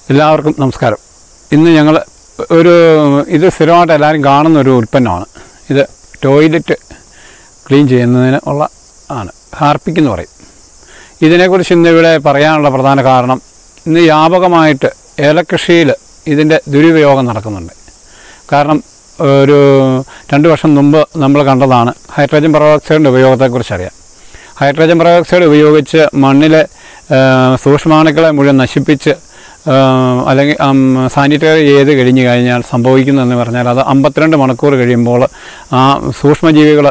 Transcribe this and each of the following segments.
എല്ലാവർക്കും നമസ്കാരം. ഇന്ന് ഞങ്ങൾ ഇത് സ്ഥിരമായിട്ട് എല്ലാവരും കാണുന്ന ഒരു ഉൽപ്പന്നമാണ്. ഇത് ടോയ്ലറ്റ് ക്ലീൻ ചെയ്യുന്നതിന് ഉള്ള ആണ്, ഹാർപ്പിക് എന്ന് പറയും. ഇതിനെക്കുറിച്ച് ഇന്നിവിടെ പറയാനുള്ള പ്രധാന കാരണം, ഇന്ന് വ്യാപകമായിട്ട് ഏലകൃഷിയിൽ ഇതിൻ്റെ ദുരുപയോഗം നടക്കുന്നുണ്ട്. കാരണം ഒരു 2 വർഷം മുമ്പ് നമ്മൾ കണ്ടതാണ് ഹൈഡ്രജൻ പെറോക്സൈഡിൻ്റെ ഉപയോഗത്തെക്കുറിച്ച് അറിയാം. ഹൈഡ്രജൻ പെറോക്സൈഡ് ഉപയോഗിച്ച് മണ്ണിലെ സൂക്ഷ്മാണുക്കളെ മുഴുവൻ നശിപ്പിച്ച് അല്ലെങ്കിൽ സാനിറ്റൈസ് ചെയ്ത് കഴിഞ്ഞാൽ സംഭവിക്കുന്നതെന്ന് പറഞ്ഞാൽ അത് 52 മണിക്കൂർ കഴിയുമ്പോൾ ആ സൂക്ഷ്മജീവികൾ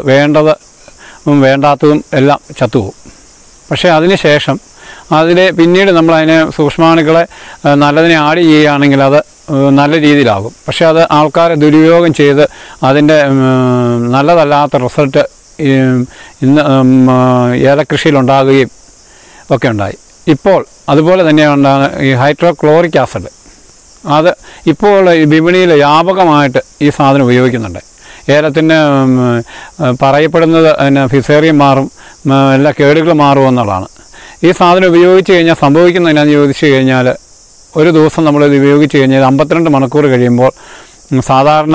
വേണ്ടാത്തതും എല്ലാം ചത്തുപോകും. പക്ഷേ അതിന് ശേഷം പിന്നീട് നമ്മളതിനെ സൂക്ഷ്മാണുക്കളെ നല്ലതിനെ ആഡ് ചെയ്യുകയാണെങ്കിൽ അത് നല്ല രീതിയിലാകും. പക്ഷേ അത് ആൾക്കാരെ ദുരുപയോഗം ചെയ്ത് അതിൻ്റെ നല്ലതല്ലാത്ത റിസൾട്ട് ഇന്ന് ഏലകൃഷിയിലുണ്ടാകുകയും ഒക്കെ ഉണ്ടായി. ഇപ്പോൾ അതുപോലെ തന്നെയുണ്ടാകുന്ന ഈ ഹൈഡ്രോക്ലോറിക് ആസിഡ്, അത് ഇപ്പോൾ വിപണിയിൽ വ്യാപകമായിട്ട് ഈ സാധനം ഉപയോഗിക്കുന്നുണ്ട്. ഏലത്തിന് പറയപ്പെടുന്നത് അതിന് ഫിസേറിയം മാറും, എല്ലാ കേടുകൾ മാറുമെന്നുള്ളതാണ്. ഈ സാധനം ഉപയോഗിച്ച് കഴിഞ്ഞാൽ സംഭവിക്കുന്നതിനാന്ന് ചോദിച്ചു കഴിഞ്ഞാൽ, ഒരു ദിവസം നമ്മളിത് ഉപയോഗിച്ച് കഴിഞ്ഞാൽ 52 മണിക്കൂർ കഴിയുമ്പോൾ സാധാരണ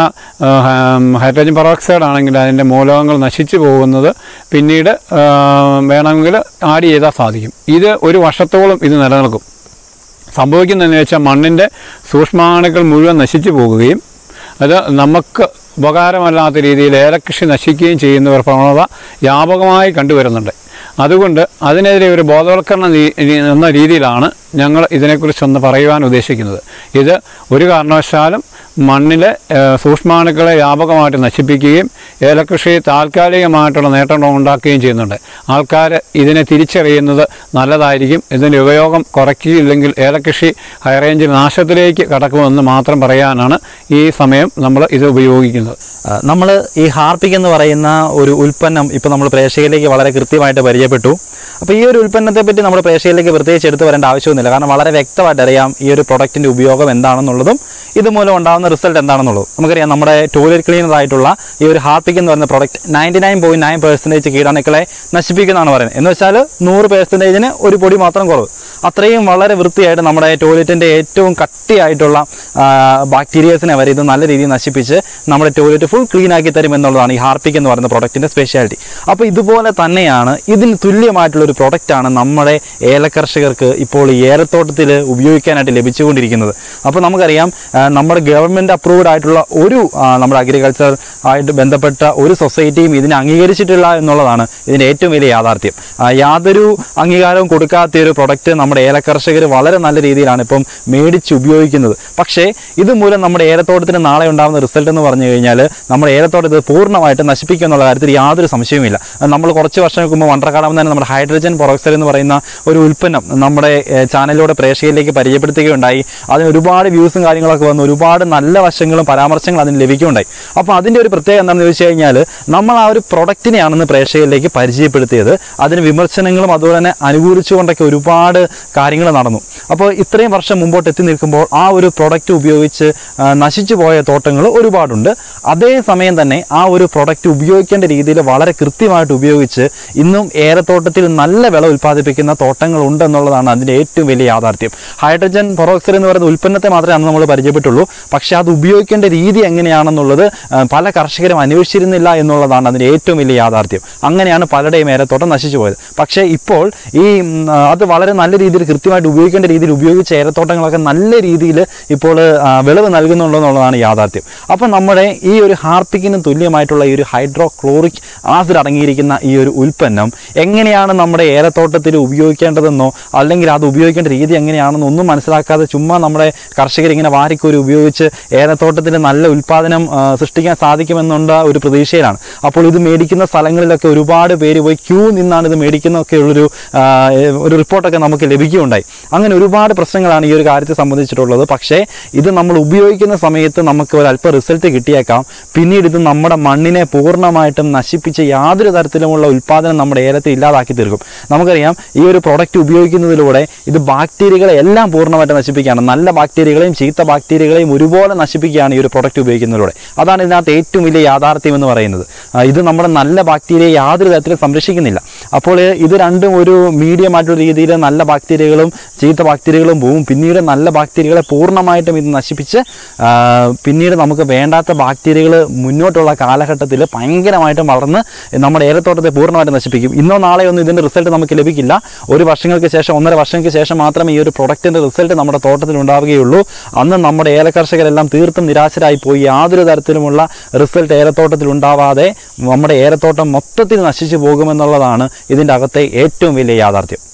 ഹൈഡ്രജൻ പെറോക്സൈഡ് ആണെങ്കിൽ അതിൻ്റെ മൂലകങ്ങൾ നശിച്ചു പോകുന്നത് പിന്നീട് വേണമെങ്കിൽ ആഡ് ചെയ്താൽ സാധിക്കും. ഇത് ഒരു വർഷത്തോളം ഇത് നിലനിൽക്കും. സംഭവിക്കുന്നതെന്ന് വെച്ചാൽ മണ്ണിൻ്റെ സൂക്ഷ്മാണുക്കൾ മുഴുവൻ നശിച്ചു പോകുകയും അത് നമുക്ക് ഉപകാരമല്ലാത്ത രീതിയിൽ ഏലകൃഷി നശിക്കുകയും ചെയ്യുന്ന ഒരു പ്രവണത വ്യാപകമായി കണ്ടുവരുന്നുണ്ട്. അതുകൊണ്ട് അതിനെതിരെ ഒരു ബോധവൽക്കരണം എന്ന രീതിയിലാണ് ഞങ്ങൾ ഇതിനെക്കുറിച്ചൊന്ന് പറയുവാൻ ഉദ്ദേശിക്കുന്നത്. ഇത് ഒരു കാരണവശാലും മണ്ണിലെ സൂക്ഷ്മാണുക്കളെ വ്യാപകമായിട്ട് നശിപ്പിക്കുകയും ഏലകൃഷി താൽക്കാലികമായിട്ടുള്ള നേട്ടം ഉണ്ടാക്കുകയും ചെയ്യുന്നുണ്ട്. ആൾക്കാർ ഇതിനെ തിരിച്ചറിയുന്നത് നല്ലതായിരിക്കും. ഇതിൻ്റെ ഉപയോഗം കുറയ്ക്കുകയില്ലെങ്കിൽ ഏലകൃഷി ഹൈറേഞ്ചിൽ നാശത്തിലേക്ക് കടക്കുമെന്ന് മാത്രം പറയാനാണ് ഈ സമയം നമ്മൾ ഇത് ഉപയോഗിക്കുന്നത്. നമ്മൾ ഈ ഹാർപ്പിക് എന്ന് പറയുന്ന ഒരു ഉൽപ്പന്നം ഇപ്പോൾ നമ്മൾ പ്രേക്ഷകരിലേക്ക് വളരെ കൃത്യമായിട്ട് പരിചയപ്പെട്ടു. അപ്പോൾ ഈ ഒരു ഉൽപ്പന്നത്തെ പറ്റി നമ്മൾ പ്രേക്ഷകരിലേക്ക് പ്രത്യേകിച്ച് എടുത്തു വരേണ്ട ആവശ്യമൊന്നുമില്ല. കാരണം വളരെ വ്യക്തമായിട്ട് അറിയാം ഈ ഒരു പ്രൊഡക്റ്റിൻ്റെ ഉപയോഗം എന്താണെന്നുള്ളതും ഇതുമൂലം ഉണ്ടാകുന്ന റിസൾട്ട് എന്താണെന്നുള്ളതും. നമുക്കറിയാം നമ്മുടെ ടോയ്ലറ്റ് ക്ലീനർ ആയിട്ടുള്ള ഈ ഒരു ഹാർപ്പിക് എന്ന് പറയുന്ന പ്രൊഡക്റ്റ് 99.9% കീടാണുക്കളെ നശിപ്പിക്കുന്നതാണ് പറയുന്നത്. എന്ന് വെച്ചാൽ 100%-ന് ഒരു പൊടി മാത്രം കുറവ്. അത്രയും വളരെ വൃത്തിയായിട്ട് നമ്മുടെ ടോയ്ലറ്റിൻ്റെ ഏറ്റവും കട്ടിയായിട്ടുള്ള ബാക്ടീരിയസിനെ വരെ ഇത് നല്ല രീതിയിൽ നശിപ്പിച്ച് നമ്മുടെ ടോയ്ലറ്റ് ഫുൾ ക്ലീൻ ആക്കി തരും എന്നുള്ളതാണ് ഈ ഹാർപ്പിക് എന്ന് പറയുന്ന പ്രൊഡക്റ്റിൻ്റെ സ്പെഷ്യാലിറ്റി. അപ്പോൾ ഇതുപോലെ തന്നെയാണ് ഇതിന് തുല്യമായിട്ടുള്ളൊരു പ്രൊഡക്റ്റാണ് നമ്മുടെ ഏലകർഷകർക്ക് ഇപ്പോൾ ഈ ഏലത്തോട്ടത്തിൽ ഉപയോഗിക്കാനായിട്ട് ലഭിച്ചുകൊണ്ടിരിക്കുന്നത്. അപ്പോൾ നമുക്കറിയാം നമ്മുടെ ഗവൺമെൻറ് അപ്രൂവ്ഡ് ആയിട്ടുള്ള ഒരു നമ്മുടെ അഗ്രികൾച്ചർ ആയിട്ട് ബന്ധപ്പെട്ട ഒരു സൊസൈറ്റിയും ഇതിനെ അംഗീകരിച്ചിട്ടില്ല എന്നുള്ളതാണ് ഇതിൻ്റെ ഏറ്റവും വലിയ യാഥാർത്ഥ്യം. യാതൊരു അംഗീകാരവും കൊടുക്കാത്തൊരു പ്രൊഡക്റ്റ് നമ്മുടെ ഏലകർഷകർ വളരെ നല്ല രീതിയിലാണ് ഇപ്പം മേടിച്ച് ഉപയോഗിക്കുന്നത്. പക്ഷേ ഇതുമൂലം നമ്മുടെ ഏലത്തോട്ടത്തിന് നാളെ ഉണ്ടാകുന്ന റിസൾട്ട് എന്ന് പറഞ്ഞു കഴിഞ്ഞാൽ നമ്മുടെ ഏലത്തോട്ടത്തെ പൂർണ്ണമായിട്ട് നശിപ്പിക്കുക എന്നുള്ള കാര്യത്തിൽ യാതൊരു സംശയവുമില്ല. നമ്മൾ കുറച്ച് വർഷങ്ങൾക്ക് മുമ്പ് വണ്ടർകാടാകുമ്പോൾ തന്നെ നമ്മുടെ ഹൈഡ്രജൻ പെറോക്സൈഡ് എന്ന് പറയുന്ന ഒരു ഉൽപ്പന്നം നമ്മുടെ ചാനലിലൂടെ പ്രേക്ഷകരിലേക്ക് പരിചയപ്പെടുത്തുകയുണ്ടായി. അതിന് ഒരുപാട് വ്യൂസും കാര്യങ്ങളൊക്കെ വന്ന് ഒരുപാട് നല്ല വശങ്ങളും പരാമർശങ്ങളും അതിന് ലഭിക്കുകയുണ്ടായി. അപ്പോൾ അതിൻ്റെ ഒരു പ്രത്യേകത എന്താണെന്ന് ചോദിച്ചു കഴിഞ്ഞാൽ, നമ്മൾ ആ ഒരു പ്രൊഡക്റ്റിനെയാണെന്ന് പ്രേക്ഷകരിലേക്ക് പരിചയപ്പെടുത്തിയത്. അതിന് വിമർശനങ്ങളും അതുപോലെ തന്നെ അനുകൂലിച്ചുകൊണ്ടൊക്കെ ഒരുപാട് കാര്യങ്ങൾ നടന്നു. അപ്പോൾ ഇത്രയും വർഷം മുമ്പോട്ട് എത്തി നിൽക്കുമ്പോൾ ആ ഒരു പ്രൊഡക്റ്റ് ഉപയോഗിച്ച് നശിച്ചു പോയ തോട്ടങ്ങൾ ഒരുപാടുണ്ട്. അതേസമയം തന്നെ ആ ഒരു പ്രൊഡക്റ്റ് ഉപയോഗിക്കേണ്ട രീതിയിൽ വളരെ കൃത്യമായിട്ട് ഉപയോഗിച്ച് ഇന്നും ഏലത്തോട്ടത്തിൽ നല്ല വിള ഉൽപ്പാദിപ്പിക്കുന്ന തോട്ടങ്ങളുണ്ടെന്നുള്ളതാണ് അതിൻ്റെ ഏറ്റവും വലിയ യാഥാർത്ഥ്യം. ഹൈഡ്രജൻ പെറോക്സൈഡ് എന്ന് പറയുന്ന ഉൽപ്പന്നത്തെ മാത്രമേ അന്ന് നമ്മൾ പരിചയപ്പെട്ടുള്ളൂ. പക്ഷേ അത് ഉപയോഗിക്കേണ്ട രീതി എങ്ങനെയാണെന്നുള്ളത് പല കർഷകരും അന്വേഷിച്ചിരുന്നില്ല എന്നുള്ളതാണ് അതിൻ്റെ ഏറ്റവും വലിയ യാഥാർത്ഥ്യം. അങ്ങനെയാണ് പലരുടെയും ഏലത്തോട്ടം നശിച്ചു പോയത്. പക്ഷേ ഇപ്പോൾ അത് വളരെ നല്ല രീതിയിൽ കൃത്യമായിട്ട് ഉപയോഗിക്കേണ്ട രീതിയിൽ ഉപയോഗിച്ച ഏലത്തോട്ടങ്ങളൊക്കെ നല്ല രീതിയിൽ ഇപ്പോൾ വിളവ് നൽകുന്നുണ്ടെന്നുള്ളതാണ് യാഥാർത്ഥ്യം. അപ്പം നമ്മുടെ ഈ ഒരു ഹാർപ്പിക്കിനും തുല്യമായിട്ടുള്ള ഈ ഒരു ഹൈഡ്രോക്ലോറിക് ആസിഡ് അടങ്ങിയിരിക്കുന്ന ഈ ഒരു ഉൽപ്പന്നം എങ്ങനെയാണ് നമ്മുടെ ഏലത്തോട്ടത്തിൽ ഉപയോഗിക്കേണ്ടതെന്നോ അല്ലെങ്കിൽ അത് ഉപയോഗിക്കേണ്ട രീതി എങ്ങനെയാണെന്നോ ഒന്നും മനസ്സിലാക്കാതെ ചുമ്മാ നമ്മുടെ കർഷകർ ഇങ്ങനെ വാരിക്കോരി ഉപയോഗിച്ച് ഏലത്തോട്ടത്തിൽ നല്ല ഉൽപ്പാദനം സൃഷ്ടിക്കാൻ സാധിക്കുമെന്നുള്ള ഒരു പ്രതീക്ഷയിലാണ്. അപ്പോൾ ഇത് മേടിക്കുന്ന സ്ഥലങ്ങളിലൊക്കെ ഒരുപാട് പേര് പോയി ക്യൂ നിന്നാണ് ഇത് മേടിക്കുന്നതൊക്കെ ഉള്ളൊരു റിപ്പോർട്ടൊക്കെ നമുക്ക് ലഭിക്കുകയുണ്ടായി. അങ്ങനെ ഒരുപാട് പ്രശ്നങ്ങളാണ് ഈ ഒരു കാര്യത്തെ സംബന്ധിച്ചിട്ടുള്ളത്. പക്ഷേ ഇത് നമ്മൾ ഉപയോഗിക്കുന്ന സമയത്ത് നമുക്ക് ഒരല്പം റിസൾട്ട് കിട്ടിയേക്കാം. പിന്നീട് ഇത് നമ്മുടെ മണ്ണിനെ പൂർണ്ണമായിട്ടും നശിപ്പിച്ച് യാതൊരു തരത്തിലുമുള്ള ഉൽപ്പാദനം നമ്മുടെ ഏലത്തെ ഇല്ലാതാക്കി തീർക്കും. നമുക്കറിയാം ഈ ഒരു പ്രൊഡക്റ്റ് ഉപയോഗിക്കുന്നതിലൂടെ ഇത് ബാക്ടീരിയകളെ എല്ലാം പൂർണ്ണമായിട്ട് നശിപ്പിക്കുകയാണ്. നല്ല ബാക്ടീരിയകളെയും ചീത്ത ബാക്ടീരിയകളെയും ഒരുപോലെ നശിപ്പിക്കുകയാണ് ഈ ഒരു പ്രൊഡക്റ്റ് ഉപയോഗിക്കുന്നതിലൂടെ. അതാണ് ഇതിനകത്ത് ഏറ്റവും വലിയ യാഥാർത്ഥ്യം എന്ന് പറയുന്നത്. ഇത് നമ്മുടെ നല്ല ബാക്ടീരിയയെ യാതൊരു തരത്തിലും സംരക്ഷിക്കുന്നില്ല. അപ്പോൾ ഇത് രണ്ടും ഒരു മീഡിയമായിട്ടുള്ള രീതിയിൽ നല്ല ബാക്ടീരിയകളും ചീത്ത ബാക്ടീരിയകളും പോവും. പിന്നീട് നല്ല ബാക്ടീരിയകളെ പൂർണ്ണമായിട്ടും ഇത് നശിപ്പിച്ച് പിന്നീട് നമുക്ക് വേണ്ടാത്ത ബാക്ടീരിയകൾ മുന്നോട്ടുള്ള കാലഘട്ടത്തിൽ ഭയങ്കരമായിട്ടും വളർന്ന് നമ്മുടെ ഏലത്തോട്ടത്തെ പൂർണ്ണമായിട്ട് നശിപ്പിക്കും. ഇന്നോ നാളെയോ ഒന്നും ഇതിൻ്റെ റിസൾട്ട് നമുക്ക് ലഭിക്കില്ല. ഒരു വർഷങ്ങൾക്ക് ശേഷം 1.5 വർഷങ്ങൾക്ക് ശേഷം മാത്രമേ ഈ ഒരു പ്രൊഡക്റ്റിൻ്റെ റിസൾട്ട് നമ്മുടെ തോട്ടത്തിൽ ഉണ്ടാവുകയുള്ളൂ. അന്ന് നമ്മുടെ ഏല കർഷകരെല്ലാം തീർത്തും നിരാശരായി പോയി. യാതൊരു തരത്തിലുമുള്ള റിസൾട്ട് ഏലത്തോട്ടത്തിൽ ഉണ്ടാവാതെ നമ്മുടെ ഏലത്തോട്ടം മൊത്തത്തിൽ നശിച്ചു പോകുമെന്നുള്ളതാണ് ഇതിൻ്റെ അകത്തെ ഏറ്റവും വലിയ യാഥാർത്ഥ്യം.